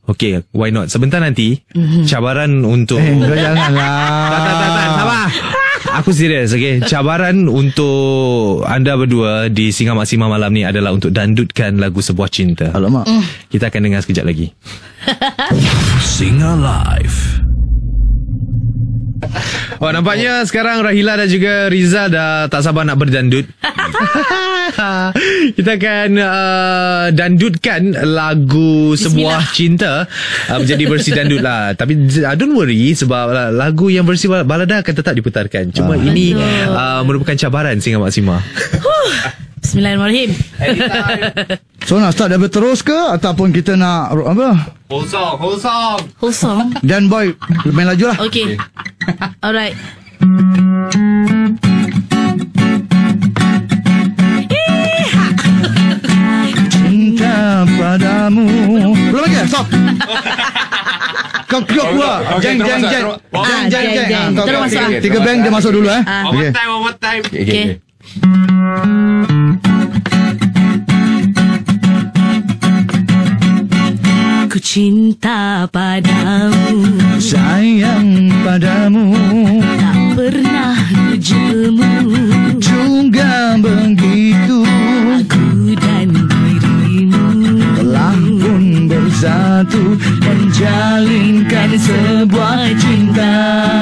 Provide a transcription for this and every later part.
Okay, why not? Sebentar nanti cabaran untuk Kau janganlah. Tak, sabar. Aku serius, okay. Cabaran untuk anda berdua di Singa Maksima malam ni adalah untuk dandutkan lagu Sebuah Cinta. Alamak. Kita akan dengar sekejap lagi. Singa Live. Oh, nampaknya sekarang Rahila dan juga Riza dah tak sabar nak berdandut. Kita akan dandutkan lagu Sebuah Cinta menjadi versi dandut lah. Tapi don't worry, sebab lagu yang versi balada akan tetap diputarkan. Cuma ini merupakan cabaran Singa Maksima. Bismillahirrahmanirrahim. So nak start dari terus ke ataupun kita nak apa? Whole song. Dan boy main laju lah. Okay. Alright. Cinta padamu. Belum lagi. Stop. Kau keluar. Jeng. Terus masuk. 3 bang dia masuk dulu One more time. Okay. Ku cinta padamu, sayang padamu, tak pernah ku jemu. Juga begitu aku dan dirimu telah pun bersatu dan jalinkan sebuah cinta.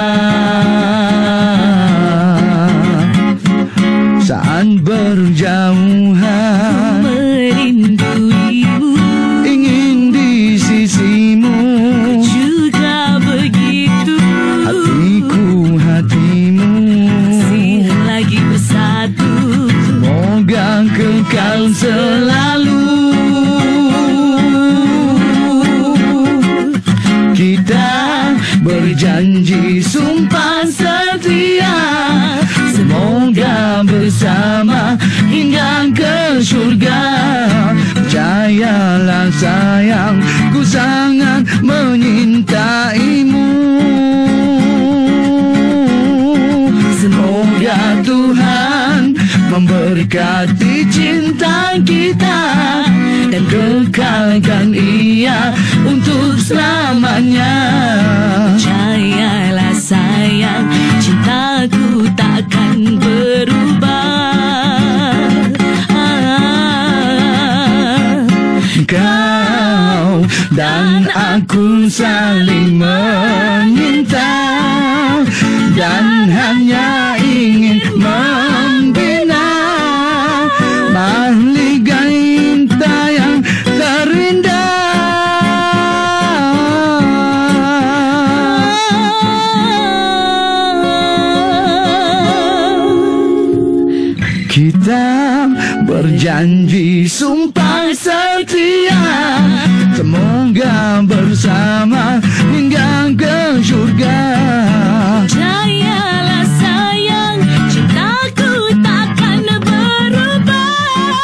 Saat berjauhan merinduimu, ingin di sisimu, juga begitu hatimu masih lagi bersatu. Semoga kekal selalu. Kita berjanji sumpah setia, semoga bersama hingga ke surga. Percayalah sayang, ku sangat menyintaimu. Semoga Tuhan memberkati cinta kita dan kekalkan ia untuk selamanya. Percayalah sayang, cintaku takkan berubah. Kau dan aku saling meminta dan hanya ingin membina mahligai cinta yang terindah. Kita berjanji sumpah setia, semoga bersama hingga ke surga. Percayalah sayang, cintaku takkan berubah.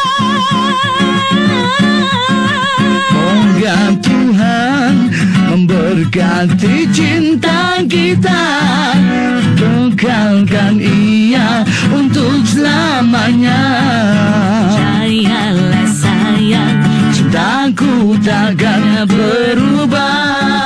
Semoga Tuhan memberkati cinta kita, kekalkan ia untuk selamanya. Percayalah sayang, Cintaku takkan berubah.